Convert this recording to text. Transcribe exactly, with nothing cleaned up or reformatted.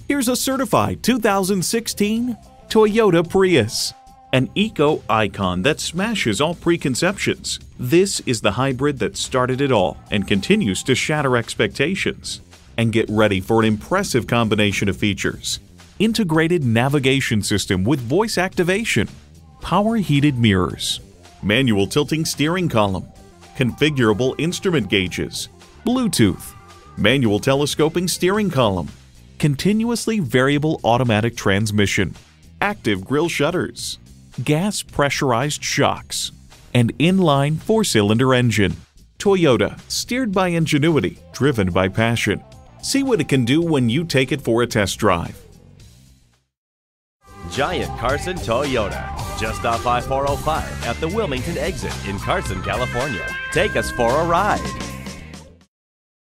Here's a certified two thousand sixteen Toyota Prius. An eco icon that smashes all preconceptions. This is the hybrid that started it all and continues to shatter expectations. And get ready for an impressive combination of features. Integrated navigation system with voice activation, power heated mirrors, manual tilting steering column, configurable instrument gauges, Bluetooth, manual telescoping steering column, continuously variable automatic transmission, active grille shutters, gas pressurized shocks, and inline four-cylinder engine. Toyota, steered by ingenuity, driven by passion. See what it can do when you take it for a test drive. Giant Carson Toyota, just off I four oh five at the Wilmington exit in Carson, California. Take us for a ride.